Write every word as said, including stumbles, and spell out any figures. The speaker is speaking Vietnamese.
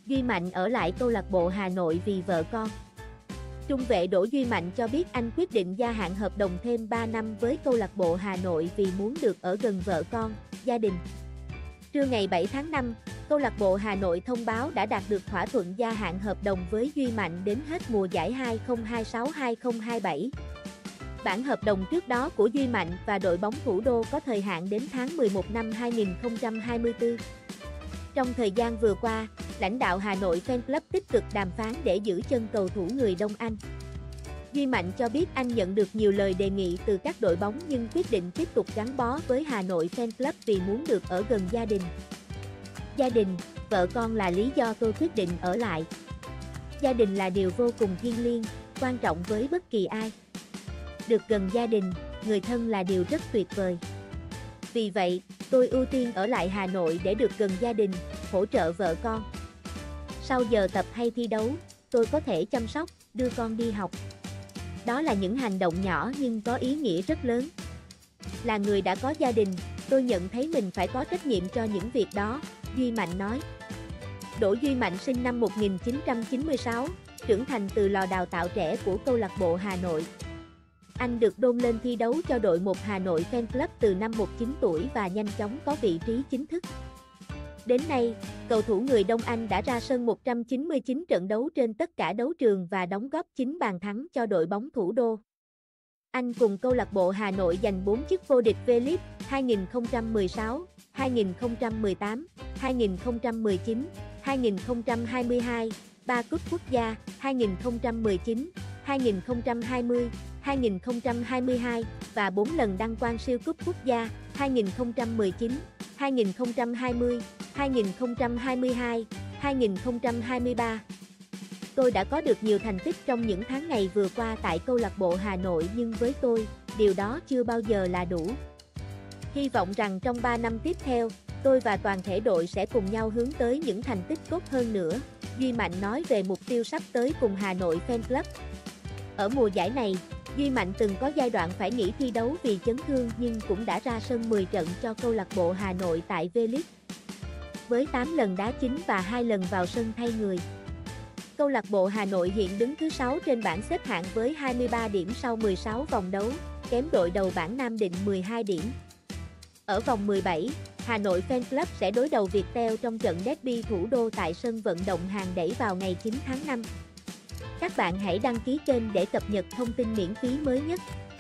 Duy Mạnh ở lại câu lạc bộ Hà Nội vì vợ con. Trung vệ Đỗ Duy Mạnh cho biết anh quyết định gia hạn hợp đồng thêm ba năm với câu lạc bộ Hà Nội vì muốn được ở gần vợ con, gia đình. Trưa ngày bảy tháng năm, câu lạc bộ Hà Nội thông báo đã đạt được thỏa thuận gia hạn hợp đồng với Duy Mạnh đến hết mùa giải hai không hai sáu hai không hai bảy. Bản hợp đồng trước đó của Duy Mạnh và đội bóng Thủ đô có thời hạn đến tháng mười một năm hai nghìn không trăm hai mươi tư. Trong thời gian vừa qua, lãnh đạo Hà Nội Fan Club tích cực đàm phán để giữ chân cầu thủ người Đông Anh. Duy Mạnh cho biết anh nhận được nhiều lời đề nghị từ các đội bóng nhưng quyết định tiếp tục gắn bó với Hà Nội Fan Club vì muốn được ở gần gia đình. Gia đình, vợ con là lý do tôi quyết định ở lại. Gia đình là điều vô cùng thiêng liêng, quan trọng với bất kỳ ai. Được gần gia đình, người thân là điều rất tuyệt vời. Vì vậy, tôi ưu tiên ở lại Hà Nội để được gần gia đình, hỗ trợ vợ con. Sau giờ tập hay thi đấu, tôi có thể chăm sóc, đưa con đi học. Đó là những hành động nhỏ nhưng có ý nghĩa rất lớn. Là người đã có gia đình, tôi nhận thấy mình phải có trách nhiệm cho những việc đó, Duy Mạnh nói. Đỗ Duy Mạnh sinh năm một nghìn chín trăm chín mươi sáu, trưởng thành từ lò đào tạo trẻ của câu lạc bộ Hà Nội. Anh được đôn lên thi đấu cho đội một Hà Nội Fan Club từ năm mười chín tuổi và nhanh chóng có vị trí chính thức. Đến nay, cầu thủ người Đông Anh đã ra sân một trăm chín mươi chín trận đấu trên tất cả đấu trường và đóng góp chín bàn thắng cho đội bóng Thủ đô. Anh cùng câu lạc bộ Hà Nội giành bốn chức vô địch V-League hai nghìn không trăm mười sáu, hai nghìn không trăm mười tám, hai nghìn không trăm mười chín, hai nghìn không trăm hai mươi hai, ba cúp quốc gia hai nghìn không trăm mười chín, hai nghìn không trăm hai mươi, hai nghìn không trăm hai mươi hai và bốn lần đăng quang siêu cúp quốc gia hai nghìn không trăm mười chín, hai nghìn không trăm hai mươi, hai nghìn không trăm hai mươi hai, hai nghìn không trăm hai mươi ba. Tôi đã có được nhiều thành tích trong những tháng ngày vừa qua tại câu lạc bộ Hà Nội nhưng với tôi, điều đó chưa bao giờ là đủ. Hy vọng rằng trong ba năm tiếp theo, tôi và toàn thể đội sẽ cùng nhau hướng tới những thành tích tốt hơn nữa, Duy Mạnh nói về mục tiêu sắp tới cùng Hà Nội Fan Club. Ở mùa giải này, Duy Mạnh từng có giai đoạn phải nghỉ thi đấu vì chấn thương nhưng cũng đã ra sân mười trận cho câu lạc bộ Hà Nội tại V-League. Với tám lần đá chính và hai lần vào sân thay người. Câu lạc bộ Hà Nội hiện đứng thứ sáu trên bảng xếp hạng với hai mươi ba điểm sau mười sáu vòng đấu, kém đội đầu bảng Nam Định mười hai điểm. Ở vòng mười bảy, Hà Nội Fan Club sẽ đối đầu Viettel trong trận derby Thủ đô tại sân vận động Hàng Đẩy vào ngày chín tháng năm. Các bạn hãy đăng ký kênh để cập nhật thông tin miễn phí mới nhất.